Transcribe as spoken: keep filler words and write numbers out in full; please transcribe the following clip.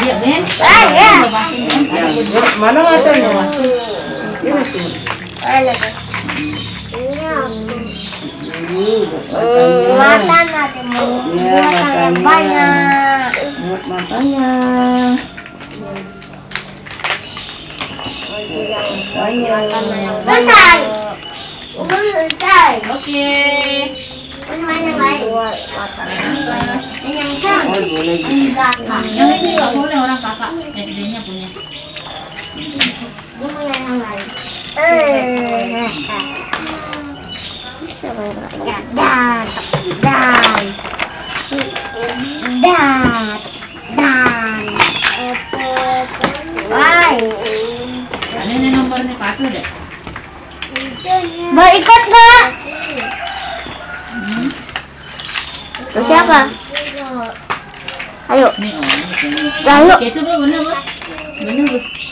Iya, Ben. Ah, ya. Mana matanya? Ini tuh. Mana tuh? Ini apa? Mata nanti mau. Mata yang banyak. Buat matanya. Banyak. Selesai. Udah selesai. Oke. Mana yang lain? Ini yang sang. Oh, boleh. Ini kakak. Yang ini nggak boleh orang kakak. Yang gedenya punya. Dia punya yang lain. Eh. Dan, dan, dan, dan. Why? Ada nih nomornya kartu deh. Mau ikut nggak? Terus siapa? Ayo. Nih oh. Lalu. Itu bener, Bu. Bener, Bu.